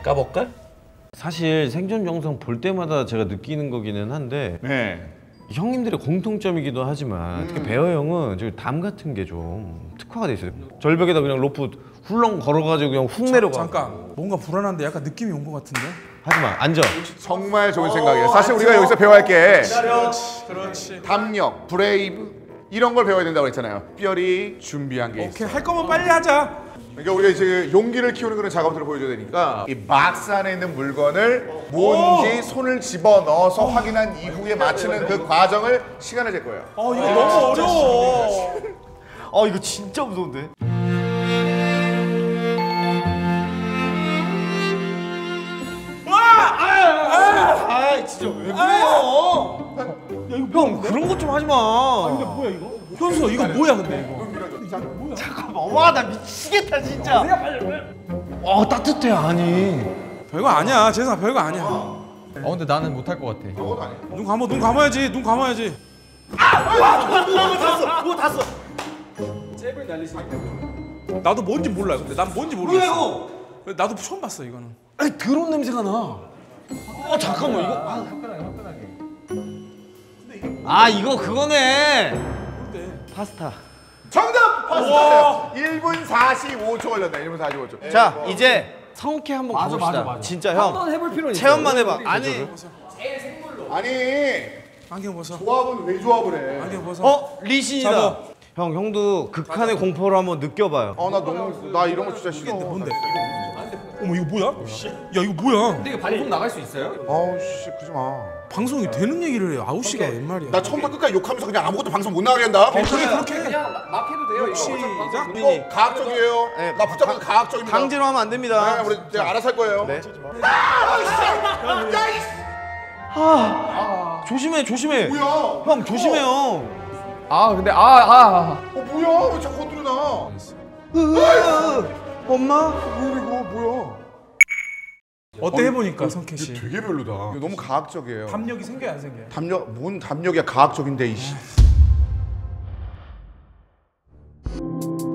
까볼까? 사실 생존 영상 볼 때마다 제가 느끼는 거기는 한데 형님들의 공통점이기도 하지만 특히 배어 형은 저기 담 같은 게 좀 특화가 돼 있어요. 절벽에다 그냥 로프 훌렁 걸어가지고 그냥 훅 내려가. 잠깐, 뭔가 불안한데 약간 느낌이 온 것 같은데? 하지마, 앉아. 정말 좋은 생각이에요. 사실 우리가 여기서 배워야 할 게 그렇지. 담력, 브레이브 이런 걸 배워야 된다고 했잖아요. 특별히 준비한 게 있어요. 오케이, 할 거면 빨리 하자. 그러니까 우리가 이제 용기를 키우는 그런 작업들을 보여줘야 되니까 이 박스 안에 있는 물건을 뭔지 손을 집어넣어서 확인한 이후에 맞추는 그 과정을 시간을 잴 거예요. 이거 너무 어려워. 이거 진짜 무서운데? 진짜 왜 그래요? 형 그런 것 좀 하지 마. 뭐야 이거? 현수 이거 뭐야 근데 이거? 잠깐만, 와 나 미치겠다 진짜. 따뜻해. 아니. 별거 아니야, 재성아 별거 아니야. 근데 나는 못할 것 같아. 눈 감아야지, 눈 감아야지. 그거 탔어. 나도 뭔지 몰라. 근데 난 뭔지 모르겠어. 나도 처음 봤어 이거는. 아니 더러운 냄새가 나. 잠깐만 이거. 이거 그거네. 파스타. 정답! 파스타예요. 1분 45초 걸렸네. 1분 45초. 자 이제 성캐 한번 가봅시다. 진짜 형. 한번 해볼 필요는 있어. 체험만 해봐. 아니. 아니 안경 벗어. 조합은 왜 조합을 해? 안경 벗어. 리신이다. 잡아. 형도 극한의 공포를 한번 느껴봐요. 나 이런 거 진짜 싫어. 뭔데? 어머 이거 뭐야? 야 이거 뭐야? 근데 이거 방송 나갈 수 있어요? 아우 씨 그러지 마. 방송이 되는 얘기를 해. 아우씨가 웬 말이야? 나 처음부터 끝까지 욕하면서 그냥 아무것도 방송 못 나가게 한다. 그래 그렇게 해. 그냥 막 해도 돼요. 시작. 이거 과학적이에요. 네, 나 붙잡은 과학적입니다. 강제로 하면 안 됩니다. 우리 제가 알아서 할 거예요. 네. 조심해. 뭐야? 형 조심해요. 근데 뭐야? 왜 자꾸 건드려 나? 엄마? 이거 뭐야? 어때 해보니까 성캐 씨? 되게 별로다. 이거 너무 과학적이에요. 담력이 생겨요 안 생겨요? 뭔 담력이야? 과학적인데 이씨.